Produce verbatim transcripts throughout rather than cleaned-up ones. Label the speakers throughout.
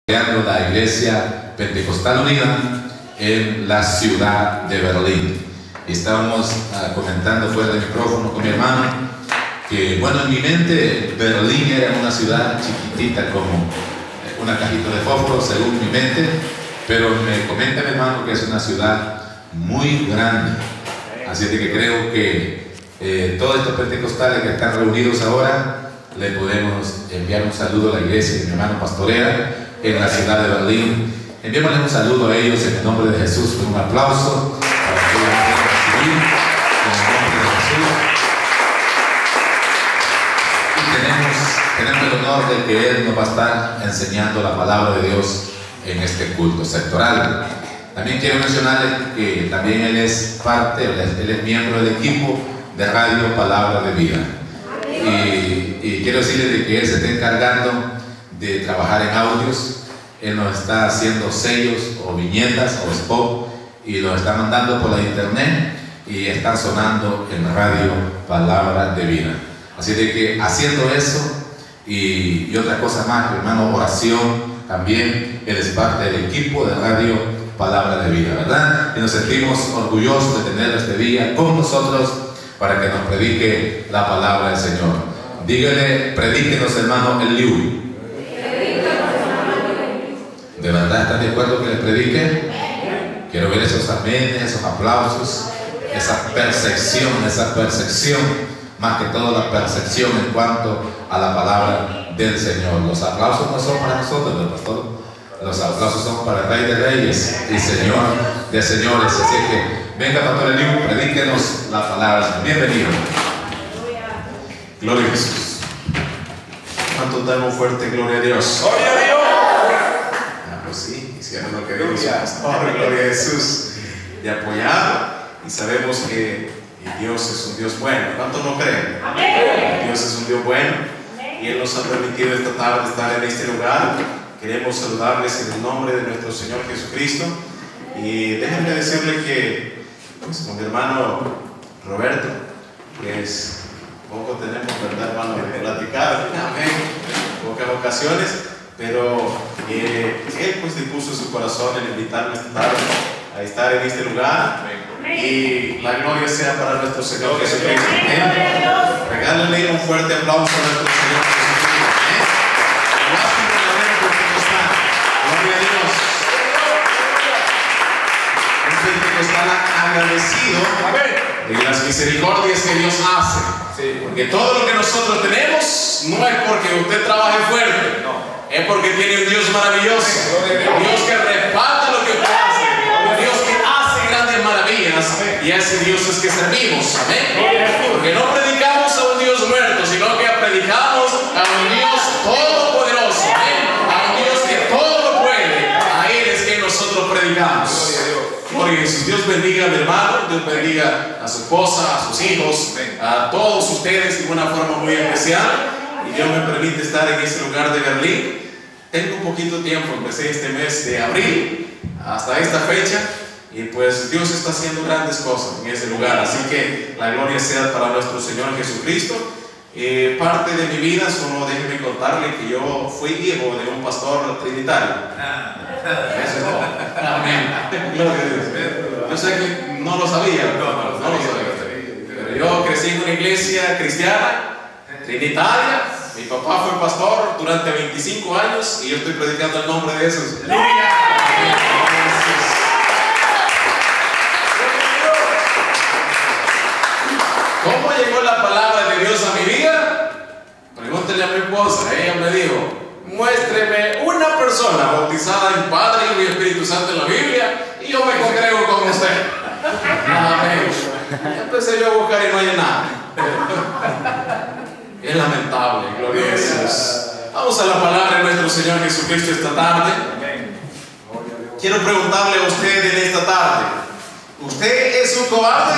Speaker 1: la Iglesia Pentecostal Unida en la ciudad de Berlín. Y estábamos uh, comentando fuera del micrófono con mi hermano que, bueno, en mi mente Berlín era una ciudad chiquitita como una cajita de fósforo según mi mente, pero me comenta mi hermano que es una ciudad muy grande. Así de que creo que eh, todos estos pentecostales que están reunidos ahora le podemos enviar un saludo a la iglesia de mi hermano Pastorera en la ciudad de Berlín. Enviémosle un saludo a ellos en el nombre de Jesús, con un aplauso para que ellos puedan recibir en el nombre de Jesús. Y tenemos, tenemos el honor de que Él nos va a estar enseñando la palabra de Dios en este culto sectoral. También quiero mencionarles que también Él es parte, Él es, él es miembro del equipo de Radio Palabra de Vida. Y, y quiero decirles de que Él se está encargando de trabajar en audios. Él nos está haciendo sellos o viñetas o spot y los está mandando por la internet y están sonando en Radio Palabra de Vida. Así de que haciendo eso y, y otra cosa más, hermano, oración también. Él es parte del equipo de Radio Palabra de Vida, ¿verdad? Y nos sentimos orgullosos de tener este día con nosotros para que nos predique la palabra del Señor. Dígale, predíquenos, hermano Eliú. ¿De verdad están de acuerdo que les predique? Quiero ver esos amenes, esos aplausos, esa percepción, esa percepción, más que todo la percepción en cuanto a la palabra del Señor. Los aplausos no son para nosotros, ¿no, pastor? Los aplausos son para el Rey de Reyes y Señor de Señores. Así que venga, pastor Eliú, predíquenos la palabra. Bienvenido.
Speaker 2: Gloria a Jesús. ¿Cuánto damos fuerte? Gloria a Dios.
Speaker 3: ¡Gloria a Dios!
Speaker 2: Pues sí, hicieron lo que Dios pastor, gloria a Jesús, de apoyar, y sabemos que Dios es un Dios bueno. ¿Cuántos no creen?
Speaker 3: Amén.
Speaker 2: Dios es un Dios bueno y Él nos ha permitido esta tarde estar en este lugar. Queremos saludarles en el nombre de nuestro Señor Jesucristo, y déjenme decirle que pues, con mi hermano Roberto, pues poco tenemos, ¿verdad, hermano?, de platicar, amén, pocas ocasiones. Pero eh, Él pues dispuso su corazón en invitarme esta tarde a estar en este lugar. Amén. Y la gloria sea para nuestro Señor Jesucristo. Regálenle un fuerte aplauso a nuestro Señor Jesucristo. ¿Eh? Gloria a Dios. Un pentecostal agradecido de las misericordias que Dios hace. Porque todo lo que nosotros tenemos no es porque usted trabaje fuerte. No. Es porque tiene un Dios maravilloso, un Dios que respalda lo que usted hace, un Dios que hace grandes maravillas, y a ese Dios es que servimos, amén. Porque no predicamos a un Dios muerto, sino que predicamos a un Dios todopoderoso, amén. A un Dios que todo lo puede. A Él es que nosotros predicamos. Gloria a Jesús. Dios bendiga a mi hermano, Dios bendiga a su esposa, a sus hijos, a todos ustedes de una forma muy especial. Y Dios me permite estar en ese lugar de Berlín. Tengo un poquito de tiempo, empecé este mes de abril hasta esta fecha, y pues Dios está haciendo grandes cosas en ese lugar. Así que la gloria sea para nuestro Señor Jesucristo. Eh, parte de mi vida, solo déjenme contarle que yo fui hijo de un pastor trinitario. Eso es todo. Amén. Gloria a Dios. Yo sé que no lo sabía, no, no, no lo sabía. Pero yo crecí en una iglesia cristiana trinitaria. Mi papá fue pastor durante veinticinco años y yo estoy predicando el nombre de Jesús. ¿Cómo llegó la palabra de Dios a mi vida? Pregúntele a mi esposa. Ella me dijo: muéstreme una persona bautizada en Padre, Hijo y Espíritu Santo en la Biblia y yo me congrego con usted. Amén. Empecé yo a buscar y no hay nada. Es lamentable, gloria a Jesús. Vamos a la palabra de nuestro Señor Jesucristo esta tarde. Quiero preguntarle a usted en esta tarde: ¿usted es un cobarde?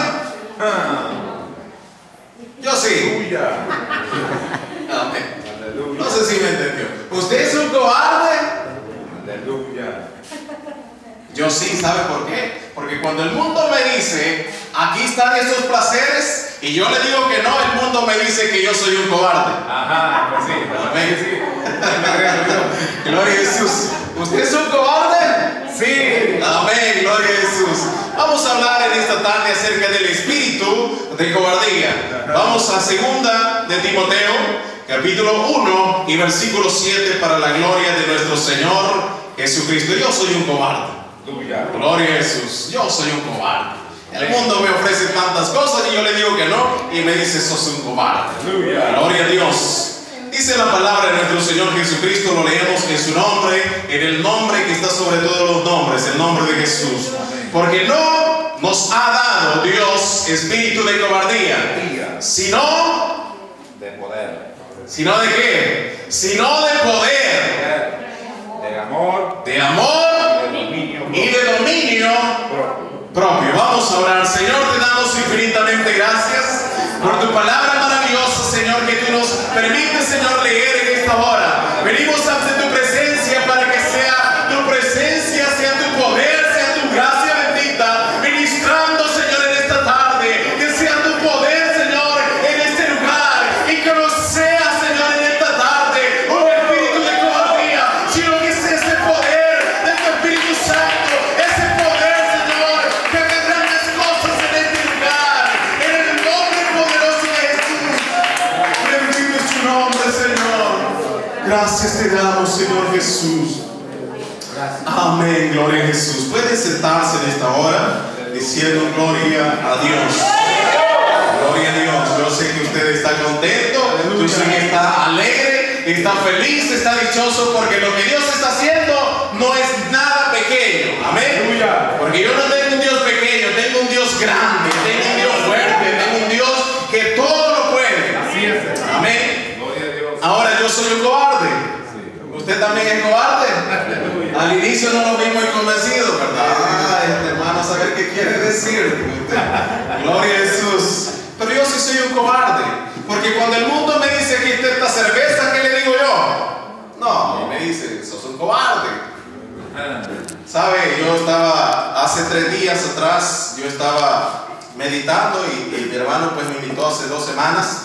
Speaker 2: Yo sí. Amén. No sé si me entendió. ¿Usted es un cobarde? Aleluya. Yo sí, ¿sabe por qué? Porque cuando el mundo me dice: aquí están esos placeres, y yo le digo que no, el mundo me dice que yo soy un cobarde. Ajá, pues sí. Amén. Gloria a Jesús. esta tarde acerca del espíritu de cobardía. Vamos a segunda de Timoteo, capítulo uno y versículo siete, para la gloria de nuestro Señor Jesucristo. Yo soy un cobarde. Gloria a Jesús. Yo soy un cobarde. El mundo me ofrece tantas cosas y yo le digo que no, y me dice, sos un cobarde. Gloria a Dios. Dice la palabra de nuestro Señor Jesucristo, lo leemos en su nombre, en el nombre que está sobre todos los nombres, el nombre de Jesús. Porque no nos ha dado Dios espíritu de cobardía, sino
Speaker 3: de poder.
Speaker 2: ¿Sino de qué? Sino de poder,
Speaker 3: de amor,
Speaker 2: de amor
Speaker 3: y de dominio
Speaker 2: y de dominio propio. Vamos a orar. Señor, te damos infinitamente gracias por tu palabra maravillosa, Señor, que tú nos permites, Señor, leer en esta hora. Venimos ante tu presencia para que sea tu presencia, sea tu poder, sea tu gracia bendita, ministrando, Señor, en esta tarde. Que sea tu poder, Señor, en este lugar, y que no sea, Señor, en esta tarde un espíritu de cobardía, sino que sea ese poder de tu Espíritu Santo, ese poder, Señor, que haga grandes cosas en este lugar, en el nombre poderoso de Jesús. Bendito es tu nombre, Señor. Gracias te damos, Señor Jesús. Amén, gloria a Jesús. Pueden sentarse en esta hora diciendo gloria a Dios. Gloria a Dios. Yo sé que usted está contento, yo sé que está alegre, está feliz, está dichoso, porque lo que Dios está haciendo no es nada pequeño. Amén. Porque yo no tengo un Dios pequeño, tengo un Dios grande, tengo un Dios fuerte, tengo un Dios que todo lo puede. Amén. Ahora yo soy un cobarde. ¿Usted también es cobarde? Al inicio no nos vimos convencidos, ¿verdad? Ah, este hermano, saber qué quiere decir. Gloria a Jesús. Pero yo sí soy un cobarde. Porque cuando el mundo me dice que esta cerveza, ¿qué le digo yo? No, y me dice, sos un cobarde. ¿Sabe? Yo estaba, hace tres días atrás, yo estaba meditando y, y mi hermano pues me invitó hace dos semanas.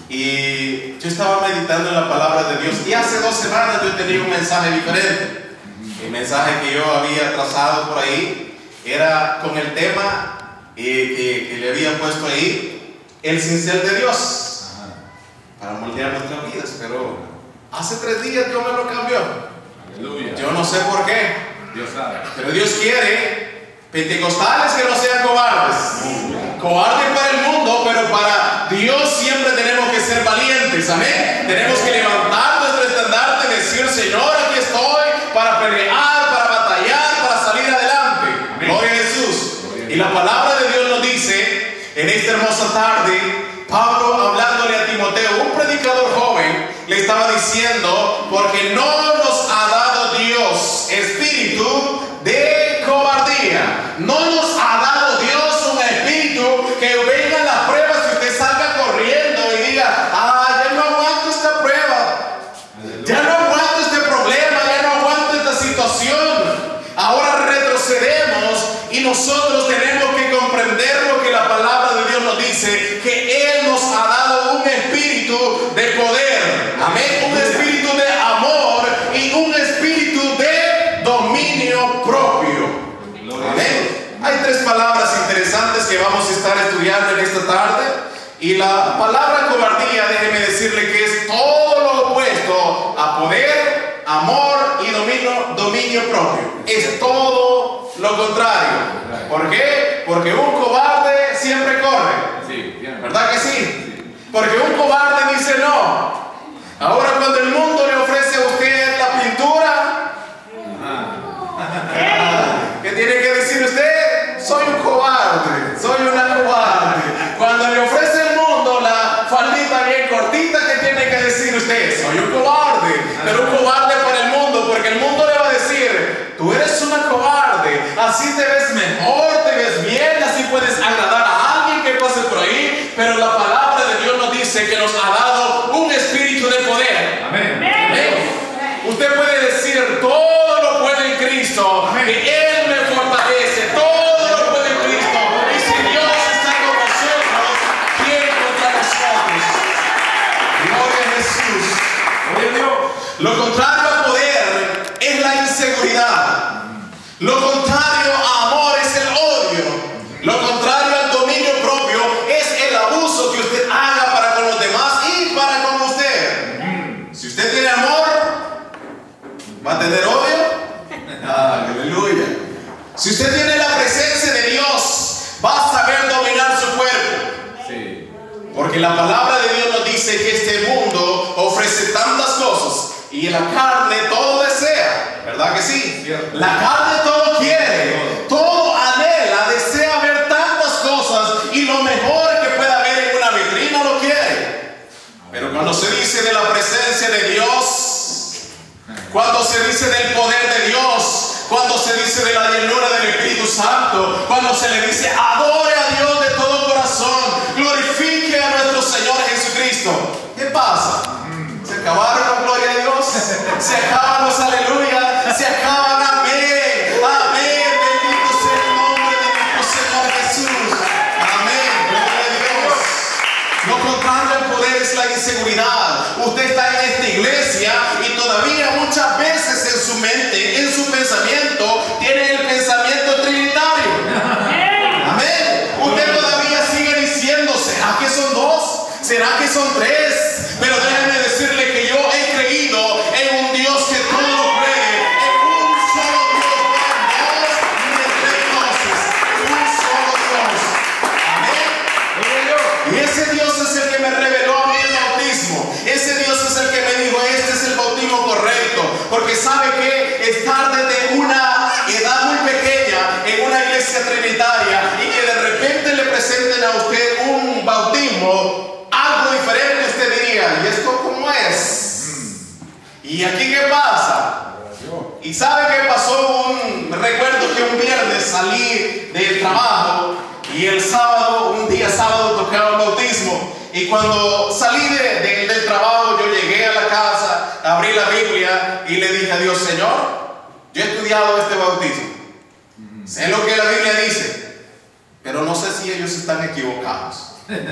Speaker 2: Y yo estaba meditando en la palabra de Dios, y hace dos semanas yo tenía un mensaje diferente. El mensaje que yo había trazado por ahí era con el tema eh, que, que le había puesto ahí, el cincel de Dios, para moldear nuestras vidas. Pero hace tres días Dios me lo cambió. Aleluya. Yo no sé por qué,
Speaker 3: Dios sabe.
Speaker 2: pero Dios quiere pentecostales que no sean cobardes. Cobardes para el mundo, pero para Dios siempre tenemos que ser valientes. Amén. Tenemos que levantar nuestro estandarte y decir, Señor, aquí estoy para pelear, para batallar, para salir adelante. Amén. Gloria a Jesús. Gloria. Y la palabra de Dios nos dice en esta hermosa tarde, Pablo hablándole a Timoteo, un predicador joven, le estaba diciendo, porque no nos ha dado Dios espíritu de cobardía. No nos ha dado Dios un espíritu que vengan las pruebas y usted salga corriendo y diga, ah, ya no aguanto esta prueba, ya no aguanto este problema, ya no aguanto esta situación. Ahora retrocedemos y nosotros tenemos que comprender lo que la palabra de Dios nos dice, que Él nos ha dado un espíritu de poder, amén, un espíritu de amor y un espíritu de dominio propio. Amén. Hay tres palabras interesantes que vamos a estar estudiando en esta tarde. Y la palabra cobardía, déjeme decirle que es todo lo opuesto a poder, amor y dominio, dominio propio. Es todo lo contrario. ¿Por qué? Porque un cobarde siempre corre. ¿Verdad que sí? Porque un cobarde dice no. Ahora cuando el mundo le ofrece a usted la pintura, ¿qué tiene que decir usted? Soy un cobarde, soy una cobarde. Cuando le ofrece el mundo la faldita bien cortita, ¿qué tiene que decir usted? Soy un cobarde, pero un cobarde para el mundo, porque el mundo le va a decir, tú eres una cobarde, así te ves mejor, te ves bien, así puedes agradar a alguien que pase por ahí. Pero la palabra de Dios nos dice que nos ha dado un espíritu de poder. Amén. Amén. Usted puede decir, todo lo puede en Cristo, que Él me fortalece, todo lo puede en Cristo. Y si Dios está con nosotros, ¿quién contra nosotros? Gloria a Jesús. Gloria a Dios. Lo contrario a poder es la inseguridad. Lo contrario a amor es el odio. Lo contrario Si usted tiene la presencia de Dios, va a saber dominar su cuerpo.
Speaker 3: Sí.
Speaker 2: Porque la palabra de Dios nos dice que este mundo ofrece tantas cosas y la carne todo desea, ¿verdad que sí?
Speaker 3: Cierto.
Speaker 2: La carne todo quiere, todo anhela, desea ver tantas cosas y lo mejor que pueda ver en una vitrina lo quiere. Pero cuando se dice de la presencia de Dios, cuando se dice del poder de Dios, cuando se dice de la llenura del Espíritu Santo, cuando se le dice adore a Dios de todo corazón, glorifique a nuestro Señor Jesucristo, ¿qué pasa? Se acabaron la gloria de Dios, se acaban los aleluya, se acaban amén, amén, bendito sea el nombre de nuestro Señor Jesús, amén, gloria a Dios. Lo contrario al poder es la inseguridad. Usted está en esta iglesia y todavía muchas veces en su mente, en su pensamiento, tiene el pensamiento trinitario. Amén. Usted todavía sigue diciéndose, ¿será que son dos? ¿Será que son tres? Pero déjenme decirle que yo he creído en un Dios que todo lo cree, en un solo Dios, no dos ni tres dioses, un solo Dios. Amén. Y ese Dios es el que me reveló a mí el bautismo. Ese Dios es el que me dijo, este es el bautismo correcto. Porque sabe que estar desde una edad muy pequeña en una iglesia trinitaria y que de repente le presenten a usted un bautismo, algo diferente, usted diría, ¿y esto cómo es? ¿Y aquí qué pasa? ¿Y sabe qué pasó? Un, recuerdo que un viernes salí del trabajo y el sábado, un día sábado tocaba el bautismo. Y cuando salí de, de, del trabajo, yo llegué a la casa, abrí la Biblia y le dije a Dios, Señor, yo he estudiado este bautismo, sé lo que la Biblia dice, pero no sé si ellos están equivocados.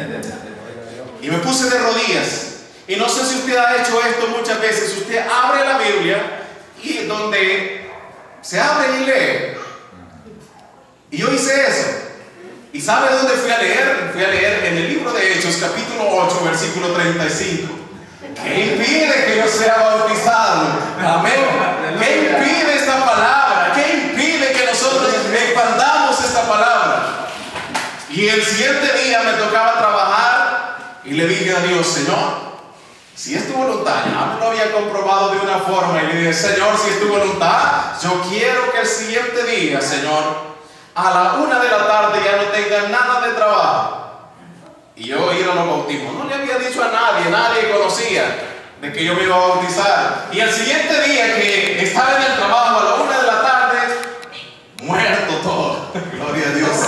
Speaker 2: Y me puse de rodillas. Y no sé si usted ha hecho esto muchas veces. Usted abre la Biblia y donde se abre y lee. Y yo hice eso. ¿Y sabe dónde fui a leer? Fui a leer en el libro de Hechos, capítulo ocho, versículo treinta y cinco. ¿Qué impide que yo sea bautizado? Amén. ¿Qué impide esta palabra? ¿Qué impide que nosotros expandamos esta palabra? Y el siguiente día me tocaba trabajar y le dije a Dios, Señor, si es tu voluntad, ya me lo había comprobado de una forma y le dije, Señor, si es tu voluntad, yo quiero que el siguiente día, Señor, a la una de la tarde ya no tenga nada de trabajo. Y yo ir a los bautismos. No le había dicho a nadie, nadie conocía de que yo me iba a bautizar. Y el siguiente día que estaba en el trabajo a la una de la tarde, muerto todo. Gloria a Dios.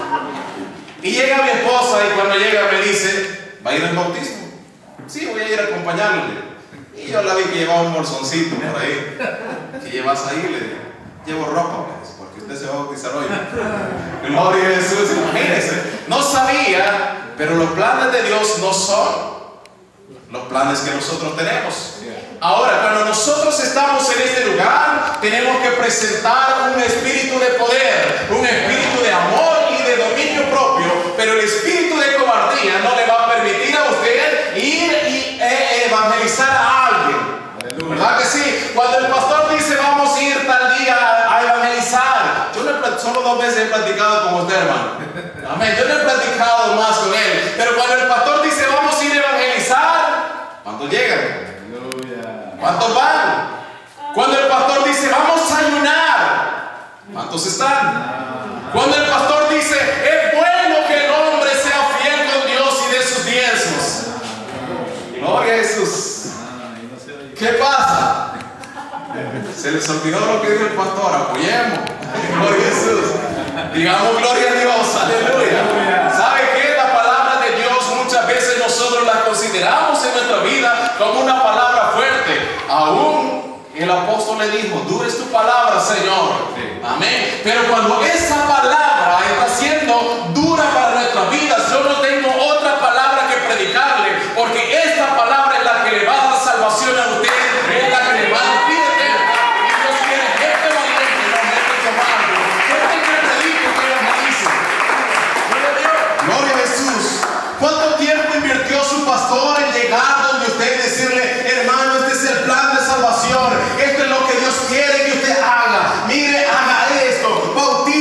Speaker 2: Y llega mi esposa y cuando llega me dice, ¿va a ir al bautismo? Sí, voy a ir a acompañarle. Y yo la vi que llevaba un bolsoncito por ahí. ¿Qué llevas ahí? Le digo, llevo ropa, pues, porque usted se va a bautizar hoy. Gloria a Jesús, imagínense. No sabía, pero los planes de Dios no son los planes que nosotros tenemos. Ahora, cuando nosotros estamos en este lugar, tenemos que presentar un espíritu de poder, un espíritu de amor y de dominio propio, pero el espíritu de cobardía no le va a permitir a usted ir y eh, evangelizar a alguien. ¿Verdad que sí? Cuando el pastor dice vamos a ir tal día a evangelizar, yo no he, solo dos veces he platicado con usted, hermano. Amén. Yo no he platicado más con él, pero cuando el pastor dice vamos a ir a evangelizar, ¿cuántos llegan? ¿Cuántos van? Cuando el pastor dice vamos a ayunar, ¿cuántos están? Cuando el pastor dice es bueno que el hombre sea fiel con Dios y de sus diezmos, gloria a Jesús. ¿Qué pasa? Se les olvidó lo que dijo el pastor. Apoyemos. Gloria a Jesús. Digamos gloria a Dios. Aleluya. ¿Sabe qué? La palabra de Dios muchas veces nosotros la consideramos en nuestra vida como una palabra fuerte. Aún el apóstol le dijo, dura es tu palabra, Señor. Amén. Pero cuando esa palabra está siendo dura para nuestras vidas, yo no tengo otra palabra que predicarle, porque esta palabra es la que le va a dar salvación a usted, es la que le va a dar vida eterna. Y Dios quiere gente valiente, no gente cobarde, gente que predique, que evangelice. Gloria a Jesús. ¿Cuánto tiempo invirtió su pastor en llegar donde usted y decirle, hermano, este es el plan de salvación, esto es lo que Dios quiere que usted haga, mire, haga esto, bautice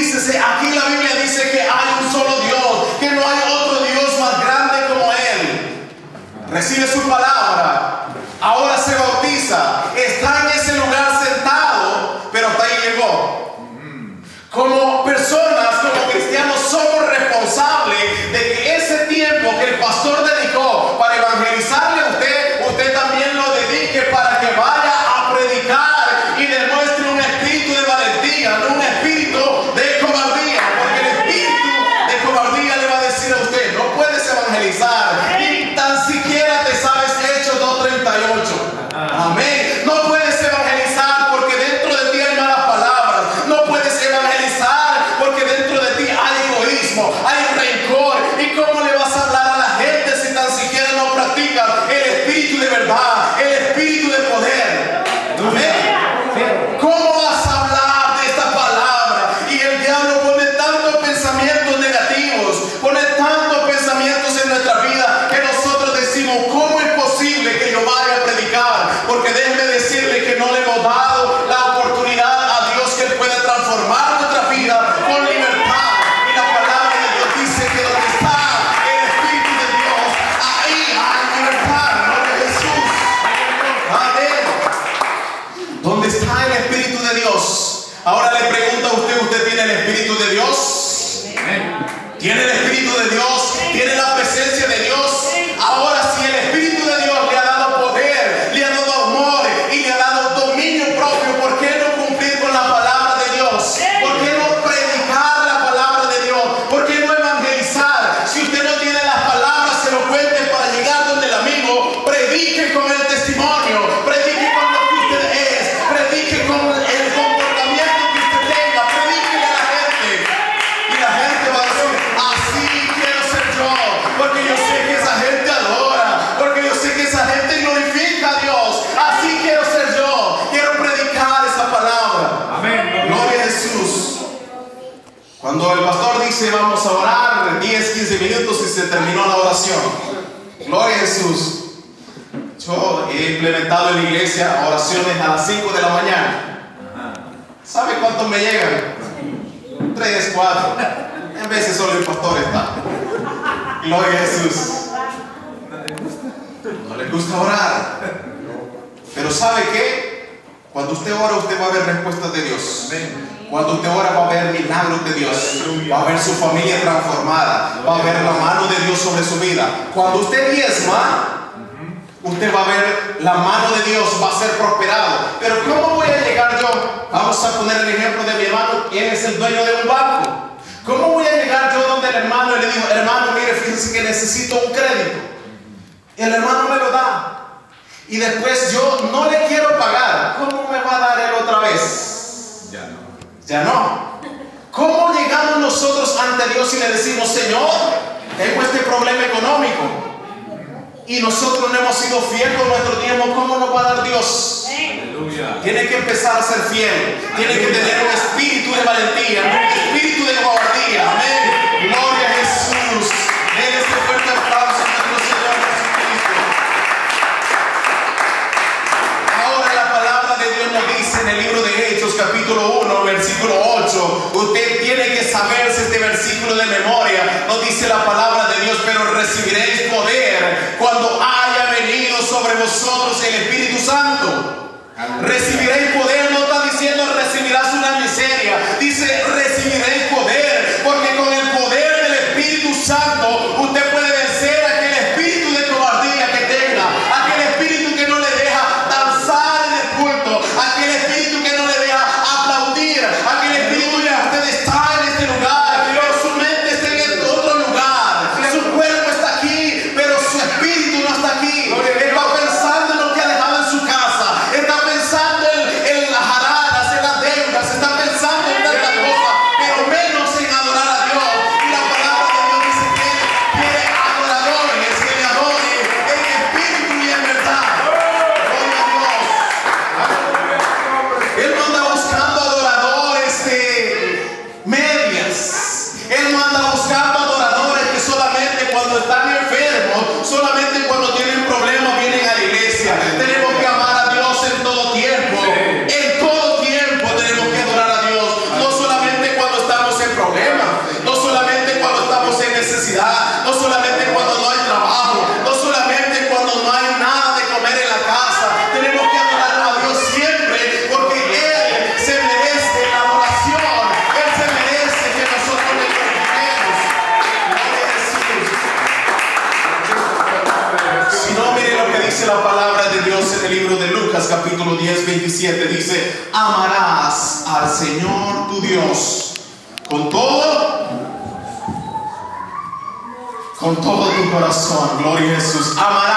Speaker 2: recibe su palabra, ahora se bautiza, está en ese lugar sentado, pero hasta ahí llegó. Como personas, como cristianos, somos responsables de que ese tiempo que el pastor dedicó para evangelizarle a usted, usted también lo dedique para que vaya a predicar y demuestre un espíritu de valentía, no un espíritu de cobardía, porque el espíritu de cobardía le va a decir a usted, no puedes evangelizar, ni tan siquiera te sabes Hechos dos treinta y ocho. Amén. No puedes evangelizar porque dentro de ti hay malas palabras. No puedes evangelizar porque dentro de ti hay egoísmo, hay rencor. ¿Y cómo le vas a hablar a la gente si tan siquiera no practicas el espíritu de verdad, el espíritu de poder? Amén. ¿Cómo vas a hablar de esta palabra? Y el diablo pone tantos pensamientos negativos, pone tantos pensamientos en nuestra vida que nosotros decimos, ¿cómo es posible que yo vaya a predicar? Porque déjeme decirle que no le hemos dado la oportunidad a Dios que Él pueda transformar nuestra vida con libertad. Y la palabra de Dios dice que donde está el Espíritu de Dios, ahí hay libertad. Gloria a Jesús. Amén. ¿Dónde está el Espíritu de Dios? Ahora le pregunto a usted, ¿usted tiene el Espíritu de Dios? ¿Tiene el Espíritu de Dios? ¿Tiene la presencia de Dios? Ahora, si el Espíritu de Dios le ha dado poder, le ha dado amor y le ha dado dominio propio, ¿por qué no cumplir con la palabra de Dios? ¿Por qué no predicar la palabra de Dios? ¿Por qué no evangelizar? Si usted no tiene las palabras, se lo cuente para llegar donde el amigo. Predique con el testimonio, predique con lo que usted es, predique con el comportamiento que usted tenga, predíquele a la gente. Y la gente va a decir, así quiero ser yo, porque yo sé que esa gente adora, porque yo sé que esa gente glorifica a Dios. Así quiero ser yo, quiero predicar esa palabra.
Speaker 3: Amén.
Speaker 2: Gloria a Jesús. Cuando el pastor dice vamos a orar diez, quince minutos y se terminó la oración. Gloria a Jesús. Yo he implementado en la iglesia oraciones a las cinco de la mañana. ¿Sabe cuántos me llegan? tres, cuatro. En veces solo el pastor está. Gloria a Jesús. No les gusta orar. Pero ¿sabe qué? Cuando usted ora, usted va a ver respuestas de Dios. Cuando usted ora, va a ver milagros de Dios. Va a ver su familia transformada. Va a ver la mano de Dios sobre su vida. Cuando usted diezma, usted va a ver la mano de Dios, va a ser prosperado. Pero ¿cómo voy a llegar yo? Vamos a poner el ejemplo de mi hermano, quien es el dueño de un banco. ¿Cómo voy a llegar yo donde el hermano y le digo, hermano, mire, fíjese que necesito un crédito? Y el hermano me lo da. Y después yo no le quiero pagar. ¿Cómo me va a dar él otra vez?
Speaker 3: Ya no.
Speaker 2: Ya no. ¿Cómo llegamos nosotros ante Dios y le decimos, Señor, tengo este problema económico? Y nosotros no hemos sido fieles con nuestro tiempo, ¿cómo nos va a dar Dios?
Speaker 3: Aleluya.
Speaker 2: Tiene que empezar a ser fiel. Tiene que tener un espíritu de valentía, un espíritu de cobardía. Amén. Gloria a Jesús. Den este fuerte aplauso a nuestro Señor Jesucristo. Ahora la palabra de Dios nos dice en el libro de Hechos, capítulo uno, versículo ocho. Usted tiene que saberse este versículo de memoria. Nos dice la palabra de Dios, pero recibiréis poder cuando haya venido sobre vosotros el Espíritu Santo. Recibiréis poder, no está diciendo recibirás una miseria, dice recibiréis poder, porque con el poder del Espíritu Santo usted puede vencer aquel espíritu de cobardía que tenga, aquel espíritu que no le deja danzar en el culto, aquel espíritu que no le deja aplaudir, aquel espíritu que usted está en este lugar, pero su mente está en este otro lugar, su cuerpo está aquí, pero su espíritu no está aquí, está pensando en lo que ha dejado en su casa, está pensando en, en las jaradas, en las veintisiete dice: amarás al Señor tu Dios con todo, con todo tu corazón. Gloria a Jesús.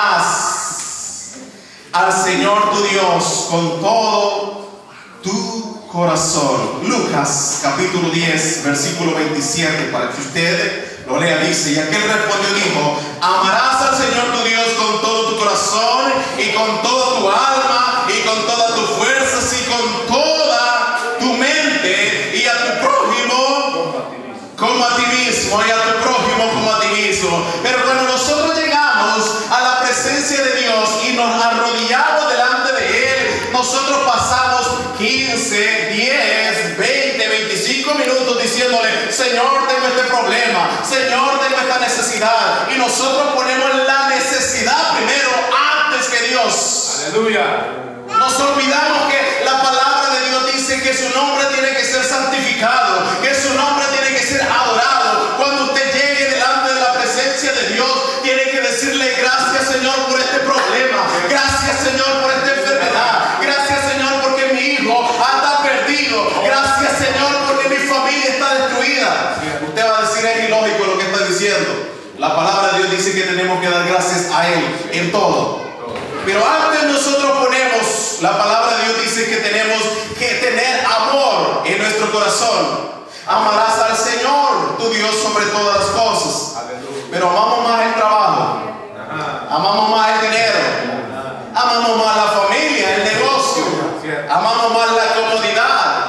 Speaker 2: Amarás al Señor tu Dios con todo tu corazón. Lucas capítulo diez versículo veintisiete, para que usted lo lea, dice: y aquel respondió y dijo: amarás al Señor tu Dios con todo tu corazón y con toda tu alma y con todas tus fuerzas y con toda tu mente, y a tu prójimo como a ti mismo, y a tu prójimo como a ti mismo. Pero cuando nosotros llegamos a la presencia de Dios y nos arrodillamos delante de Él, nosotros pasamos quince, diez, veinte, veinticinco minutos diciéndole: Señor, tengo este problema, Señor, tengo esta necesidad, y nosotros ponemos la necesidad primero antes que Dios.
Speaker 3: Aleluya.
Speaker 2: Nos olvidamos que la palabra de Dios dice que su nombre tiene que ser santificado, que su nombre tiene que ser adorado. Cuando usted llegue delante de la presencia de Dios, tiene que decirle: gracias, Señor, por este problema, gracias, Señor, por esta enfermedad, gracias, Señor, porque mi hijo anda perdido, gracias, Señor, porque mi familia está destruida. Usted va a decir: es ilógico lo que está diciendo. La palabra de Dios dice que tenemos que dar gracias a Él en todo. Pero antes nosotros ponemos, la palabra de Dios dice que tenemos que tener amor en nuestro corazón. Amarás al Señor tu Dios sobre todas las cosas. Pero amamos más el trabajo, amamos más el dinero, amamos más la familia, el negocio, amamos más la comodidad.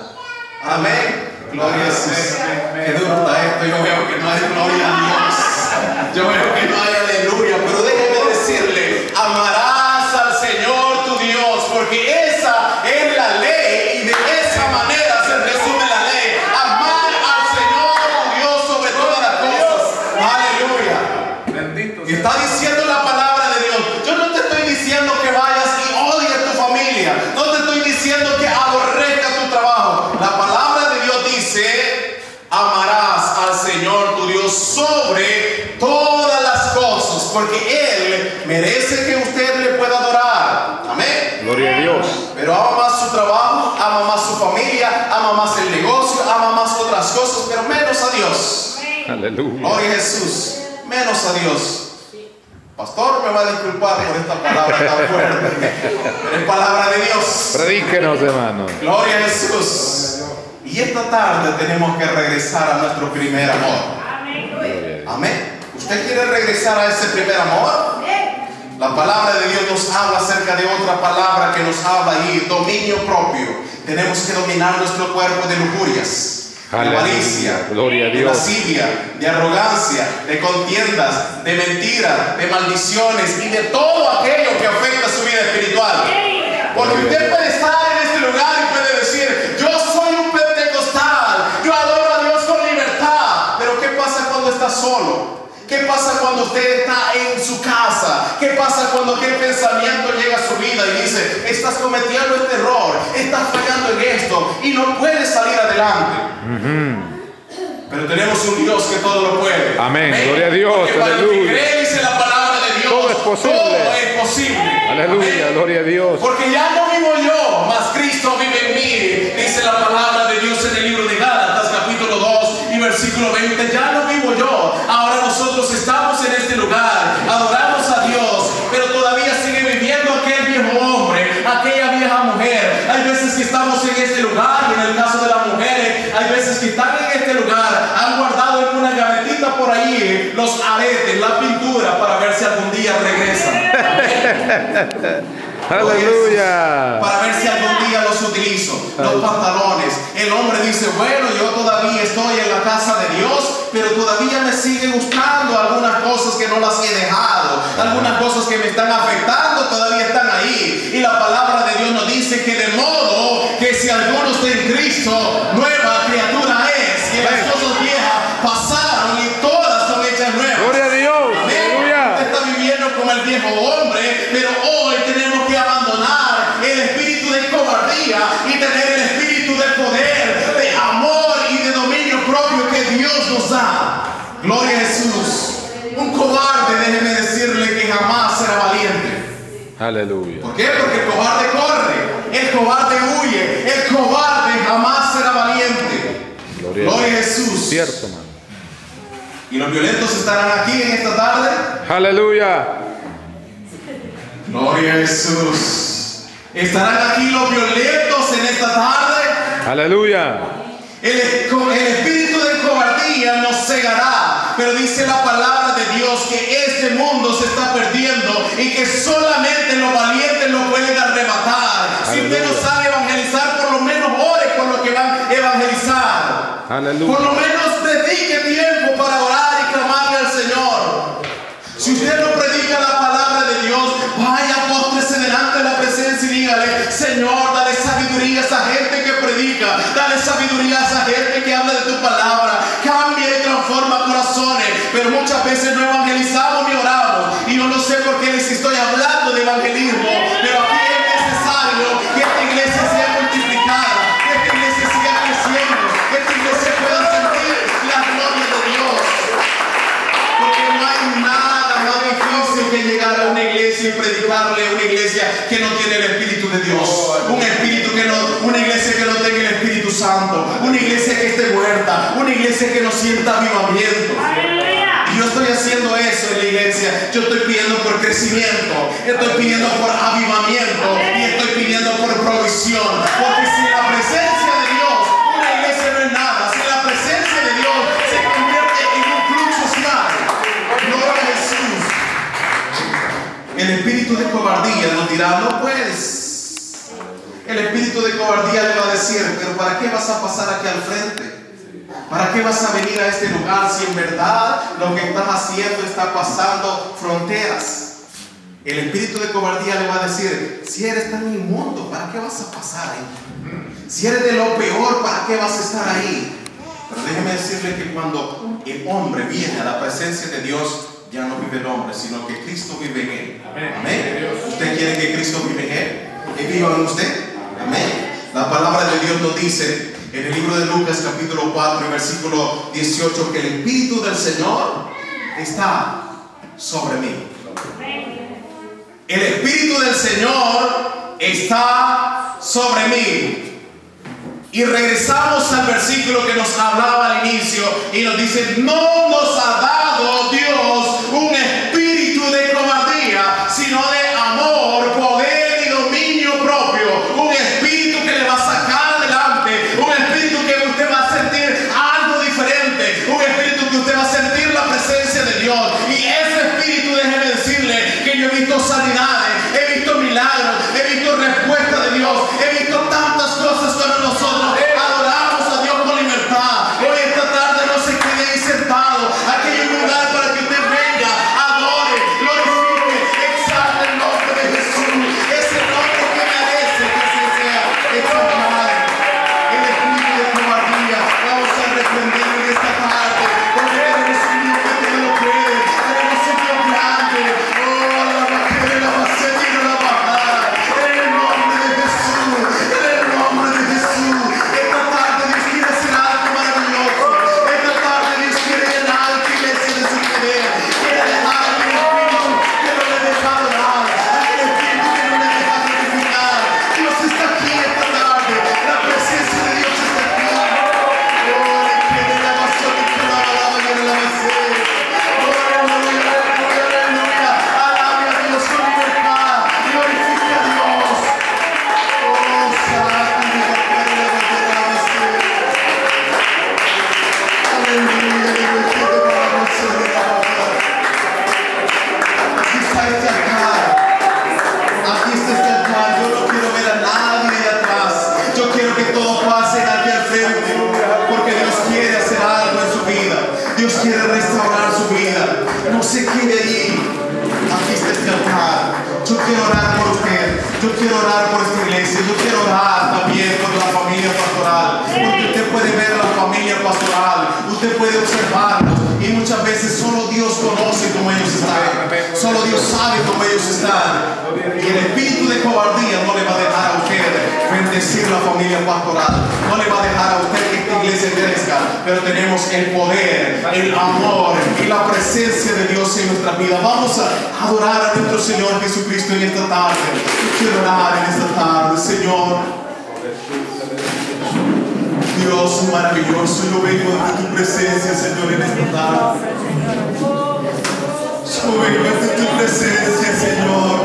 Speaker 2: Amén. Gloria a Jesús. Qué duro está esto. Yo veo que no hay gloria a Dios. Yo veo que no hay aleluya. Pero déjeme decirle: amarás al Señor tu Dios, porque esa es la ley, y de esa manera se resume la ley. Amar al Señor tu Dios sobre todas las cosas. Aleluya.
Speaker 3: Bendito.
Speaker 2: Y está diciendo la palabra de Dios. Yo no te estoy diciendo que vayas y odies tu familia. No te estoy diciendo que aborrezcas tu trabajo. La palabra de Dios dice: amarás al Señor tu Dios sobre todas las cosas, porque Él merece que usted le pueda adorar. Amén.
Speaker 3: Gloria a Dios.
Speaker 2: Pero ama más su trabajo, ama más su familia, ama más el negocio, ama más otras cosas, pero menos a Dios.
Speaker 3: Aleluya.
Speaker 2: Gloria a Jesús. Menos a Dios. Pastor, me va a disculpar por esta palabra tan fuerte, pero es palabra de Dios.
Speaker 3: Predíquenos, hermano.
Speaker 2: Gloria a Jesús. Y esta tarde tenemos que regresar a nuestro primer amor. Amén. ¿Usted quiere regresar a ese primer amor? La palabra de Dios nos habla acerca de otra palabra que nos habla ahí: dominio propio. Tenemos que dominar nuestro cuerpo de lujurias, de avaricia,
Speaker 3: Gloria a
Speaker 2: de
Speaker 3: Dios.
Speaker 2: lascivia, de arrogancia, de contiendas, de mentiras, de maldiciones y de todo aquello que afecta su vida espiritual. Porque usted puede estar en este lugar y puede decir: yo soy un pentecostal, yo adoro a Dios con libertad. Pero ¿qué pasa cuando está solo? ¿Qué pasa cuando usted está en su casa? ¿Qué pasa cuando aquel pensamiento llega a su vida y dice: estás cometiendo este error, estás fallando en esto y no puedes salir adelante? Uh-huh. Pero tenemos un Dios que todo lo puede.
Speaker 3: Amén. Amén. Gloria a Dios.
Speaker 2: Porque para el que cree, dice la palabra de Dios,
Speaker 3: todo es posible.
Speaker 2: Todo es posible.
Speaker 3: Aleluya. Amén. Gloria a Dios.
Speaker 2: Porque ya no vivo yo, mas Cristo vive en mí. Dice la palabra de Dios en el libro de Gálatas capítulo dos y versículo veinte. Ya no vivo yo. Ahora nosotros estamos en este lugar, adoramos a Dios, pero todavía sigue viviendo aquel viejo hombre, aquella vieja mujer. Hay veces que estamos en este lugar, y en el caso de las mujeres, hay veces que están en este lugar, han guardado en una gavetita por ahí los aretes, la pintura, para ver si algún día regresan.
Speaker 3: Aleluya.
Speaker 2: Para ver si algún día los utilizo. Los pantalones. El hombre dice: bueno, yo todavía estoy en la casa de Dios, pero todavía me sigue gustando algunas cosas que no las he dejado. Algunas cosas que me están afectando todavía están ahí. Y la palabra de Dios nos dice que de modo que si alguno está en Cristo, nueva criatura es. Que las cosas viejas pasaron y todas son hechas nuevas.
Speaker 3: Gloria a Dios.
Speaker 2: Aleluya. Usted está viviendo como el viejo hombre, pero hoy tenemos que abandonar el espíritu de cobardía y tener el espíritu de poder, de amor y de dominio propio que Dios nos da. Gloria a Jesús. Un cobarde, déjeme decirle que jamás será valiente.
Speaker 3: Aleluya.
Speaker 2: ¿Por qué? Porque el cobarde corre. El cobarde huye. El cobarde jamás será valiente.
Speaker 3: Gloria,
Speaker 2: Gloria a Jesús.
Speaker 3: Cierto, hermano.
Speaker 2: Y los violentos estarán aquí en esta tarde.
Speaker 3: Aleluya.
Speaker 2: Gloria a Jesús. Estarán aquí los violentos en esta tarde.
Speaker 3: Aleluya.
Speaker 2: El, el espíritu de cobardía nos cegará, pero dice la palabra de Dios que este mundo se está perdiendo y que solamente los valientes lo pueden arrebatar. Si usted no sabe evangelizar, por lo menos ore por lo que van a evangelizar.
Speaker 3: Aleluya.
Speaker 2: Por lo menos dedique tiempo para orar y clamarle al Señor. Si usted no predica la palabra de Dios, vaya, póstrese delante de la presencia y dígale: Señor, dale sabiduría a esa gente que predica, dale sabiduría a esa gente que habla de tu palabra, cambia y transforma corazones. Pero muchas veces no evangelizamos ni oramos, y yo no sé por qué les estoy hablando de evangelismo, pero aquí es necesario que esta iglesia sea multiplicada, que esta iglesia siga creciendo, que esta iglesia pueda sentir la gloria de Dios, porque no hay nada más difícil que llegar a una iglesia y predicarle a una iglesia que no tiene el Espíritu de Dios, un espíritu que no, una iglesia que no tenga el Espíritu Santo, una iglesia que esté muerta, una iglesia que no sienta avivamiento. Y yo estoy haciendo eso en la iglesia. Yo estoy pidiendo por crecimiento, estoy pidiendo por avivamiento y estoy pidiendo por provisión, porque si la presencia de Dios, una iglesia no es nada. Si la presencia de Dios se convierte en un club social, gloria a Jesús, el espíritu de cobardía nos dirá: no puedes. El espíritu de cobardía le va a decir: pero ¿para qué vas a pasar aquí al frente? ¿Para qué vas a venir a este lugar si en verdad lo que estás haciendo está pasando fronteras? El espíritu de cobardía le va a decir: si eres tan inmundo, ¿para qué vas a pasar ahí? Si eres de lo peor, ¿para qué vas a estar ahí? Pero déjeme decirle que cuando el hombre viene a la presencia de Dios, ya no vive el hombre, sino que Cristo vive en él. Amén. ¿Usted quiere que Cristo vive en él? ¿Que viva en usted? Amén. La palabra de Dios nos dice en el libro de Lucas capítulo cuatro, versículo dieciocho, que el Espíritu del Señor está sobre mí. El Espíritu del Señor está sobre mí. Y regresamos al versículo que nos hablaba al inicio y nos dice: no nos ha dado Dios un espíritu de cobardía, sino de amor, poder y dominio propio. Un espíritu que le va a sacar adelante, un espíritu que usted va a sentir algo diferente, un espíritu que usted va a sentir la presencia de Dios. Y ese espíritu, déjeme decirle que yo he visto sanidades, he visto milagros, he visto respuesta de Dios, he visto tantas cosas cuando nosotros adoramos a Dios con libertad. Hoy esta tarde no se quede ahí sentado, aquí hay un lugar para que usted venga, adore, glorifique, exalte el nombre de Jesús, ese nombre que merece que se sea exaltado. El espíritu de cobardía vamos a reprender en esta tarde, porque tenemos un Dios que todo lo puede, tenemos un Dios grande. Oh, la bajera, la bajera, la bajada, en el nombre de Jesús, en el nombre de Jesús. Esta tarde Dios quiere hacer algo maravilloso, esta tarde Dios quiere llenar la iglesia de su poder, quiere dejar aquel espíritu que no le deja adorar, aquel espíritu que no le deja glorificar. Dios está aquí esta tarde, la presencia de Dios está aquí. Oh, le quiere la pasión y la palabra y la base. Oh, aleluya, aleluya, aleluya. Alabe a Dios con libertad, glorifique a Dios. Oh, santo y la base. Aleluya, aleluya, la base de la base. Aquí está este altar. Aquí está este altar. Yo no quiero ver a nadie de atrás. Yo quiero que todos pasen aquí al frente, porque Dios quiere hacer algo en su vida. Dios quiere restaurar su vida. No se quede allí. Aquí está este altar. Yo quiero orar por usted. Yo quiero orar por esta iglesia. Yo quiero orar también por la familia pastoral, porque usted puede ver la familia pastoral, usted puede observarlos, y muchas veces solo Dios conoce cómo ellos están, solo Dios sabe cómo ellos están. Y el espíritu de cobardía no le va a dejar a usted bendecir la familia pastoral, no le va a dejar a usted que esta iglesia crezca, pero tenemos el poder, el amor y la presencia de Dios en nuestra vida. Vamos a adorar a nuestro Señor Jesucristo en esta tarde. Quiero orar en esta tarde, Señor. Dios maravilloso, yo vengo ante tu presencia, Señor, en esta tarde. Yo vengo ante tu presencia, Señor.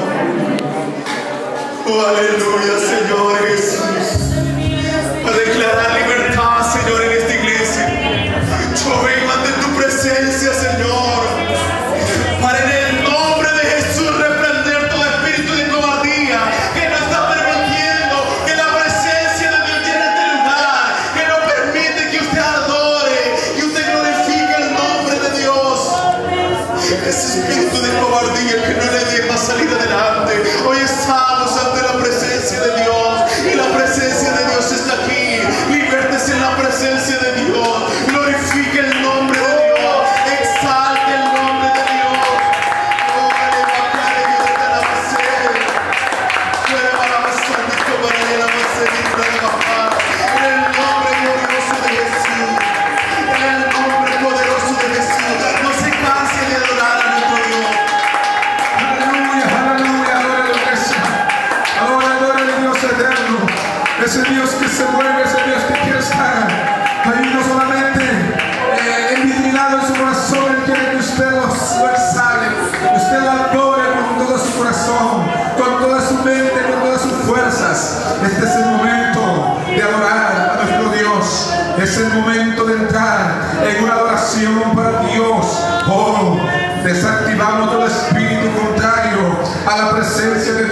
Speaker 2: Oh, aleluya, Señor Jesús. A declarar libertad, Señor, en esta iglesia. Yo vengo ante tu presencia, Señor, para en el nombre de Jesús reprender todo espíritu de cobardía que no está permitiendo que la presencia de Dios llene este lugar, que no permite que usted adore y usted glorifique el nombre de Dios. Ese espíritu de cobardía que no le deja salir adelante. Hoy estamos ante la presencia de Dios y la presencia de Dios está aquí. Libértese en la presencia de Dios. Glorifique el nombre de Dios. Exalte el nombre de Dios. Oh, aleluya, aleluya, la basura. Fuera para la basura, para la basura, para la paz. En el nombre glorioso de Jesús. En el nombre poderoso de Jesús. No se canse de adorar a nuestro Dios.
Speaker 4: Aleluya, aleluya, adora la iglesia. Adora, adora el Dios eterno. Ese Dios que se mueve, ese Dios que quiere estar ahí, no solamente eh, envidriado en su corazón. Él quiere que usted lo, lo exhale, que usted lo adore con todo su corazón, con toda su mente, con todas sus fuerzas. Este es el momento de adorar a nuestro Dios. Es el momento de entrar en una adoración para Dios. Oh, desactivamos todo espíritu contrario a la presencia de